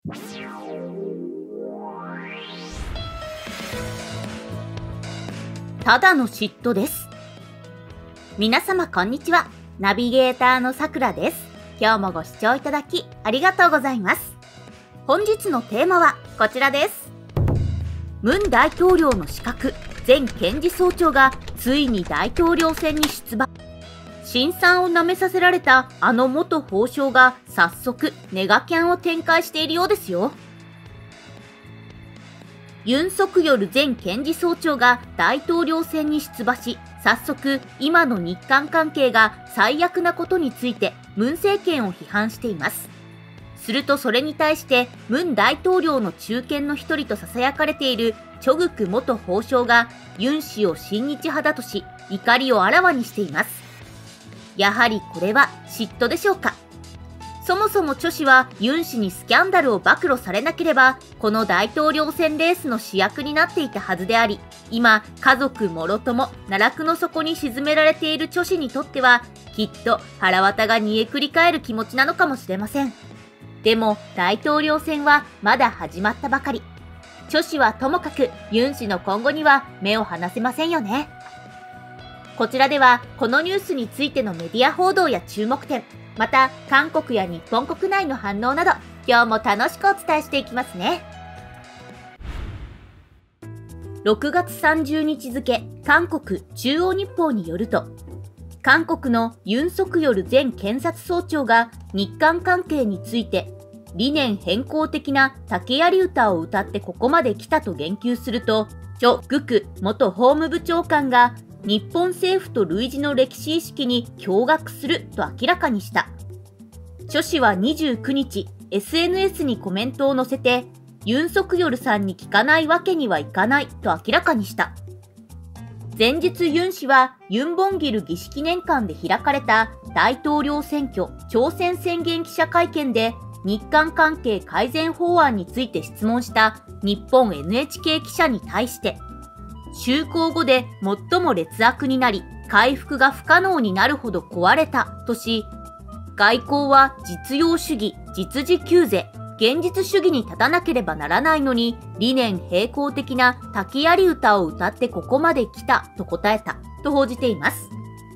ただの嫉妬です。皆様こんにちは。ナビゲーターのさくらです。今日もご視聴いただきありがとうございます。本日のテーマはこちらです。ムン大統領の資格、前検事総長がついに大統領選に出馬。辛酸を舐めさせられたあの元法相が早速ネガキャンを展開しているようですよ。ユン・ソクヨル前検事総長が大統領選に出馬し、早速今の日韓関係が最悪なことについてムン政権を批判しています。するとそれに対してムン大統領の中堅の一人と囁かれているチョグク元法相がユン氏を親日派だとし、怒りをあらわにしています。やはりこれは嫉妬でしょうか。そもそもチョ氏はユン氏にスキャンダルを暴露されなければ、この大統領選レースの主役になっていたはずであり、今、家族もろとも奈落の底に沈められているチョ氏にとっては、きっと腹渡が煮えくり返る気持ちなのかもしれません。でも、大統領選はまだ始まったばかり。チョ氏はともかくユン氏の今後には目を離せませんよね。こちらでは、このニュースについてのメディア報道や注目点、また、韓国や日本国内の反応など、今日も楽しくお伝えしていきますね。6月30日付、韓国中央日報によると、韓国のユン・ソクヨル前検察総長が日韓関係について、理念変更的な竹槍歌を歌ってここまで来たと言及すると、チョ・グク元法務部長官が、日本政府と類似の歴史意識に驚愕すると明らかにした。チョ氏は29日、SNS にコメントを載せて、ユン・ソクヨルさんに聞かないわけにはいかないと明らかにした。前日ユン氏はユン・ボンギル義士記念館で開かれた大統領選挙挑戦宣言記者会見で日韓関係改善法案について質問した日本 NHK 記者に対して、就航後で最も劣悪になり、回復が不可能になるほど壊れたとし、外交は実用主義、実需給税、現実主義に立たなければならないのに、理念並行的な竹槍歌を歌ってここまで来たと答えたと報じています。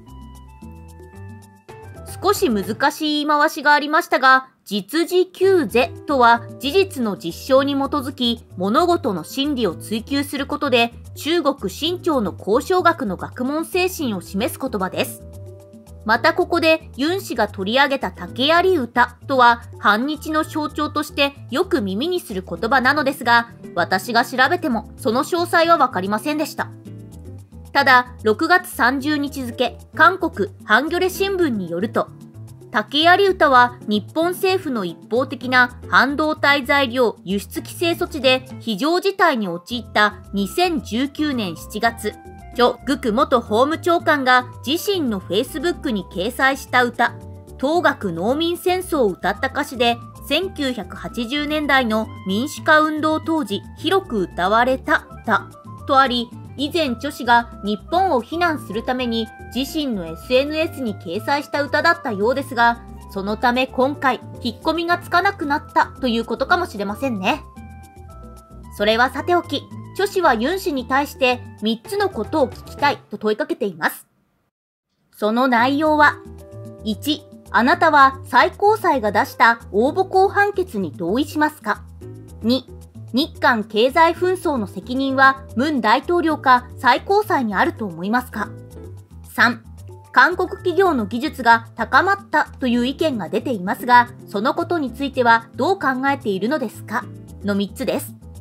少し難しい言い回しがありましたが、実需給税とは事実の実証に基づき物事の真理を追求することで中国清朝の交渉学の学問精神を示す言葉です。またここでユン氏が取り上げた竹槍歌とは反日の象徴としてよく耳にする言葉なのですが、私が調べてもその詳細はわかりませんでした。ただ6月30日付、韓国ハンギョレ新聞によると、竹槍歌は日本政府の一方的な半導体材料輸出規制措置で非常事態に陥った2019年7月、チョ・グク元法務長官が自身の Facebook に掲載した歌、東学農民戦争を歌った歌詞で1980年代の民主化運動当時広く歌われたとあり、以前チョ氏が日本を非難するために自身の SNS に掲載した歌だったようですが、そのため今回引っ込みがつかなくなったということかもしれませんね。それはさておき、チョ氏はユン氏に対して3つのことを聞きたいと問いかけています。その内容は、1、あなたは最高裁が出した応募公判決に同意しますか？ 2、日韓経済紛争の責任はムン大統領か最高裁にあると思いますか？ 3、韓国企業の技術が高まったという意見が出ていますが、そのことについてはどう考えているのですか？の3つです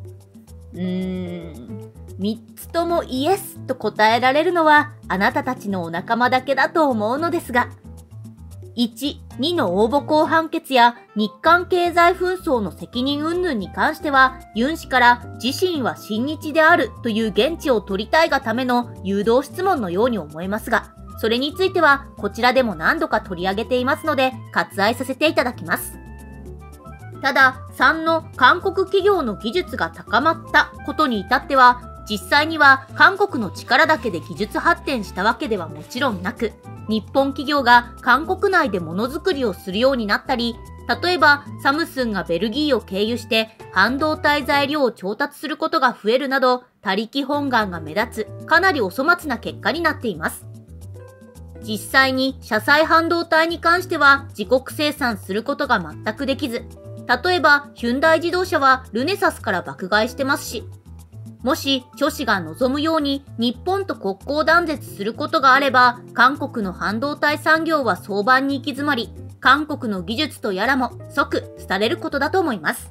。3つともイエスと答えられるのはあなたたちのお仲間だけだと思うのですが、1、2の応募公判決や日韓経済紛争の責任云々に関しては、ユン氏から自身は親日であるという言質を取りたいがための誘導質問のように思えますが、それについてはこちらでも何度か取り上げていますので割愛させていただきます。ただ、3の韓国企業の技術が高まったことに至っては、実際には韓国の力だけで技術発展したわけではもちろんなく、日本企業が韓国内でものづくりをするようになったり、 例えば、サムスンがベルギーを経由して半導体材料を調達することが増えるなど、他力本願が目立つ、かなりお粗末な結果になっています。実際に車載半導体に関しては自国生産することが全くできず、例えばヒュンダイ自動車はルネサスから爆買いしてますし、もし著氏が望むように日本と国交断絶することがあれば、韓国の半導体産業は早晩に行き詰まり、韓国の技術とやらも即廃れることだと思います。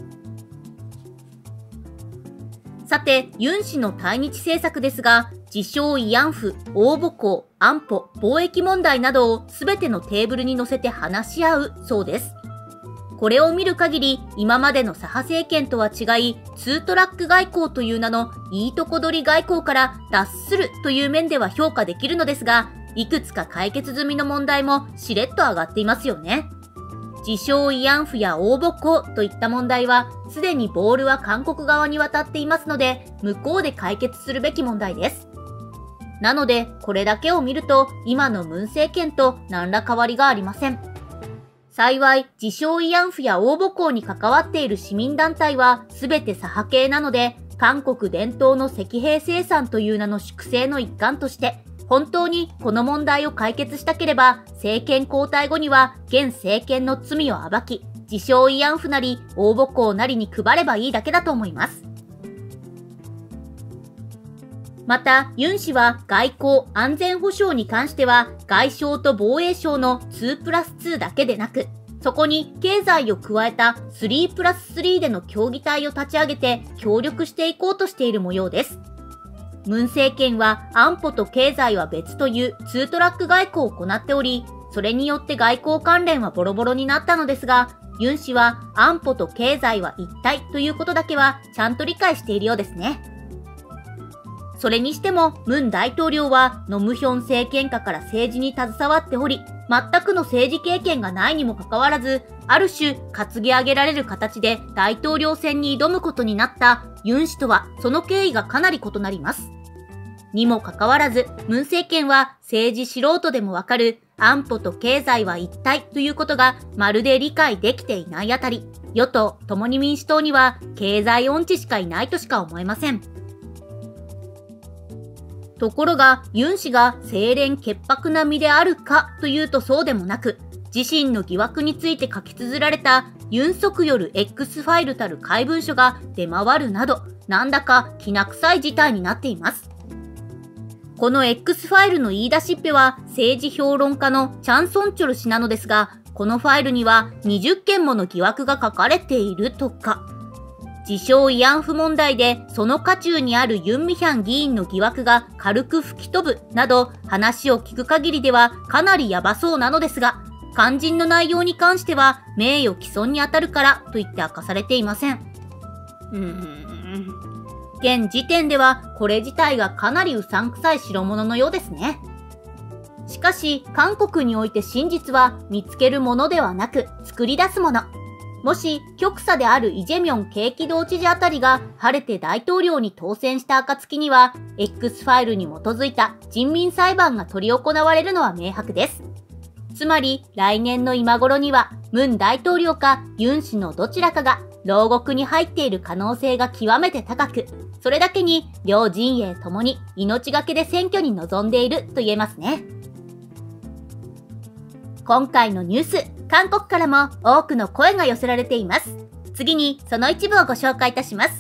さて、ユン氏の対日政策ですが、自称慰安婦、応募校、安保、貿易問題などを全てのテーブルに乗せて話し合うそうです。これを見る限り、今までの左派政権とは違い、ツートラック外交という名のいいとこ取り外交から脱するという面では評価できるのですが、いくつか解決済みの問題もしれっと上がっていますよね。自称慰安婦や応募校といった問題は、すでにボールは韓国側に渡っていますので、向こうで解決するべき問題です。なので、これだけを見ると、今のムン政権と何ら変わりがありません。幸い、自称慰安婦や応募校に関わっている市民団体は全て左派系なので、韓国伝統の赤兵生産という名の粛清の一環として、本当にこの問題を解決したければ、政権交代後には現政権の罪を暴き、自称慰安婦なり応募校なりに配ればいいだけだと思います。また、ユン氏は外交・安全保障に関しては、外相と防衛省の 2+2 だけでなく、そこに経済を加えた 3+3 での協議体を立ち上げて協力していこうとしている模様です。ムン政権は安保と経済は別という2トラック外交を行っており、それによって外交関連はボロボロになったのですが、ユン氏は安保と経済は一体ということだけはちゃんと理解しているようですね。それにしても、ムン大統領はノムヒョン政権下から政治に携わっており、全くの政治経験がないにもかかわらず、ある種担ぎ上げられる形で大統領選に挑むことになったユン氏とはその経緯がかなり異なります。にもかかわらず、ムン政権は政治素人でもわかる安保と経済は一体ということがまるで理解できていないあたり、与党共に民主党には経済音痴しかいないとしか思えません。ところが、ユン氏が清廉潔白な身であるかというとそうでもなく、自身の疑惑について書き綴られたユン・ソクヨル X ファイルたる怪文書が出回るなど、なんだかきな臭い事態になっています。この X ファイルの言い出しっぺは政治評論家のチャン・ソンチョル氏なのですが、このファイルには20件もの疑惑が書かれているとか。自称慰安婦問題でその渦中にあるユン・ミヒャン議員の疑惑が軽く吹き飛ぶなど、話を聞く限りではかなりヤバそうなのですが、肝心の内容に関しては名誉毀損に当たるからと言って明かされていません。現時点ではこれ自体がかなりうさんくさい代物のようですね。しかし、韓国において真実は見つけるものではなく作り出すもの。もし、極左であるイ・ジェミョン景気道知事あたりが晴れて大統領に当選した暁には、X ファイルに基づいた人民裁判が執り行われるのは明白です。つまり、来年の今頃には、ムン大統領かユン氏のどちらかが牢獄に入っている可能性が極めて高く、それだけに両陣営ともに命がけで選挙に臨んでいると言えますね。今回のニュース、韓国からも多くの声が寄せられています。次にその一部をご紹介いたします。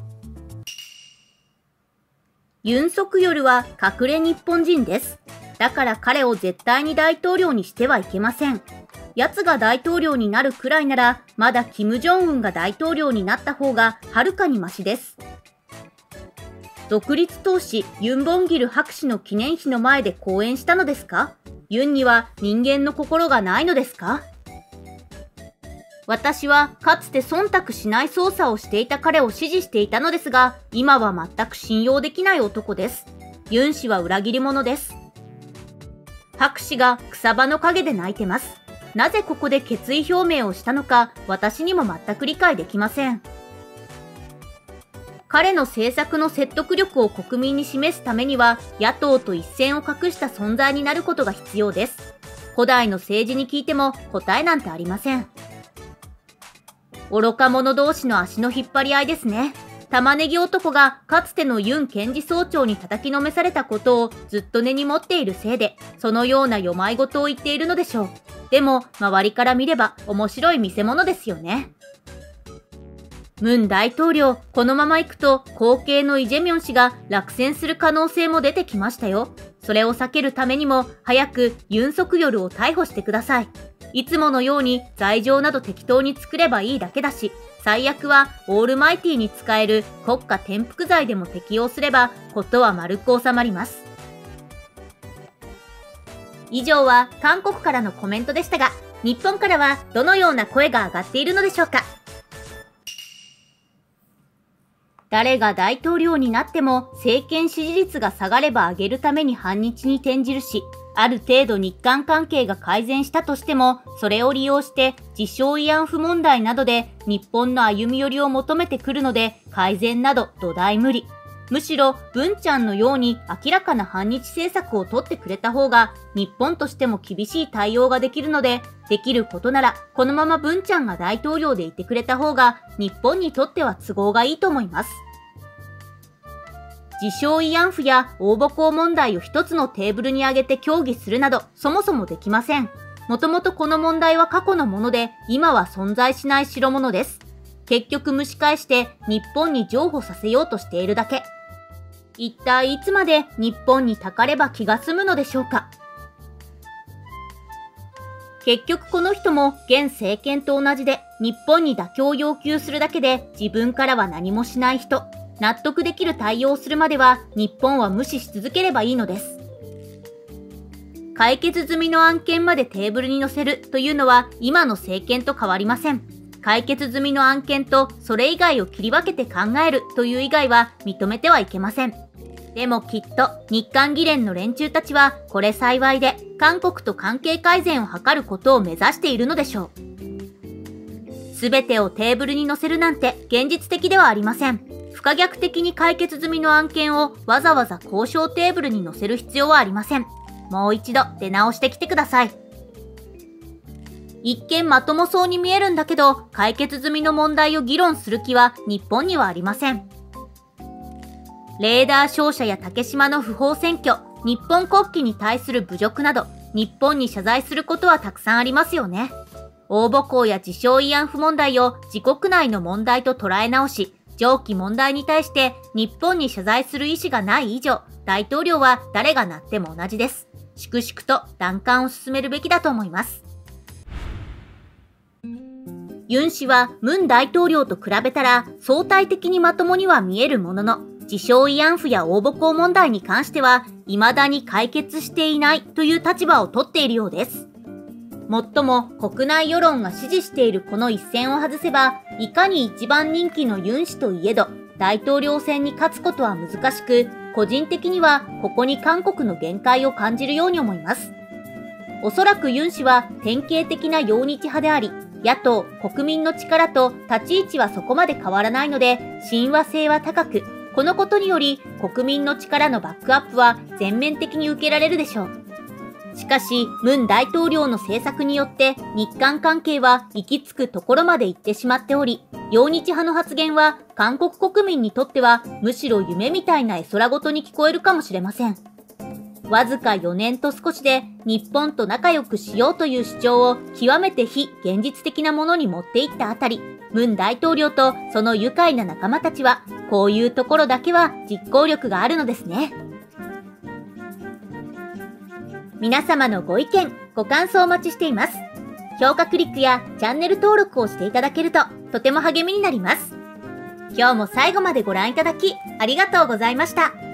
ユン・ソクヨルは隠れ日本人です。だから彼を絶対に大統領にしてはいけません。奴が大統領になるくらいなら、まだキム・ジョンウンが大統領になった方がはるかにマシです。独立闘士ユン・ボンギル博士の記念碑の前で講演したのですか？ユンには人間の心がないのですか？私はかつて忖度しない捜査をしていた彼を支持していたのですが、今は全く信用できない男です。ユン氏は裏切り者です。博士が草場の陰で泣いてます。なぜここで決意表明をしたのか、私にも全く理解できません。彼の政策の説得力を国民に示すためには、野党と一線を画した存在になることが必要です。古代の政治に聞いても答えなんてありません。 愚か者同士の足の引っ張り合いですね。玉ねぎ男がかつてのユン検事総長に叩きのめされたことをずっと根に持っているせいで、そのような世まい事を言っているのでしょう。でも、周りから見れば面白い見せ物ですよね。ムン大統領、このまま行くと後継のイ・ジェミョン氏が落選する可能性も出てきましたよ。それを避けるためにも早くユン・ソクヨルを逮捕してください。いつものように罪状など適当に作ればいいだけだし、最悪はオールマイティに使える国家転覆罪でも適用すれば事は丸く収まります。以上は韓国からのコメントでしたが、日本からはどのような声が上がっているのでしょうか。誰が大統領になっても政権支持率が下がれば上げるために反日に転じるし、ある程度日韓関係が改善したとしても、それを利用して自称慰安婦問題などで日本の歩み寄りを求めてくるので、改善など土台無理。むしろ文ちゃんのように明らかな反日政策を取ってくれた方が日本としても厳しい対応ができるので、できることならこのまま文ちゃんが大統領でいてくれた方が日本にとっては都合がいいと思います。自称慰安婦や応募校問題を一つのテーブルに上げて協議するなどそもそもできません。もともとこの問題は過去のもので今は存在しない代物です。結局蒸し返して日本に譲歩させようとしているだけ。一体いつまで日本にたかれば気が済むのでしょうか。結局この人も現政権と同じで日本に妥協を要求するだけで自分からは何もしない人。納得できる対応をするまでは日本は無視し続ければいいのです。解決済みの案件までテーブルに載せるというのは今の政権と変わりません。解決済みの案件とそれ以外を切り分けて考えるという以外は認めてはいけません。でもきっと日韓議連の連中たちはこれ幸いで韓国と関係改善を図ることを目指しているのでしょう。すべてをテーブルに載せるなんて現実的ではありません。不可逆的に解決済みの案件をわざわざ交渉テーブルに載せる必要はありません。もう一度出直してきてください。一見まともそうに見えるんだけど、解決済みの問題を議論する気は日本にはありません。レーダー照射や竹島の不法占拠、日本国旗に対する侮辱など、日本に謝罪することはたくさんありますよね。応募校や自称慰安婦問題を自国内の問題と捉え直し、上記問題に対して日本に謝罪する意思がない以上、大統領は誰がなっても同じです。粛々と談判を進めるべきだと思います。ユン氏はムン大統領と比べたら相対的にまともには見えるものの、自称慰安婦や応募校問題に関しては未だに解決していないという立場を取っているようです。もっとも国内世論が支持しているこの一線を外せば、いかに一番人気のユン氏といえど、大統領選に勝つことは難しく、個人的にはここに韓国の限界を感じるように思います。おそらくユン氏は典型的な擁日派であり、野党・国民の力と立ち位置はそこまで変わらないので、親和性は高く、このことにより国民の力のバックアップは全面的に受けられるでしょう。しかし、ムン大統領の政策によって日韓関係は行き着くところまで行ってしまっており、擁日派の発言は韓国国民にとってはむしろ夢みたいな絵空事に聞こえるかもしれません。わずか4年と少しで日本と仲良くしようという主張を極めて非現実的なものに持っていったあたり、ムン大統領とその愉快な仲間たちはこういうところだけは実行力があるのですね。皆様のご意見、ご感想お待ちしています。評価クリックやチャンネル登録をしていただけるととても励みになります。今日も最後までご覧いただきありがとうございました。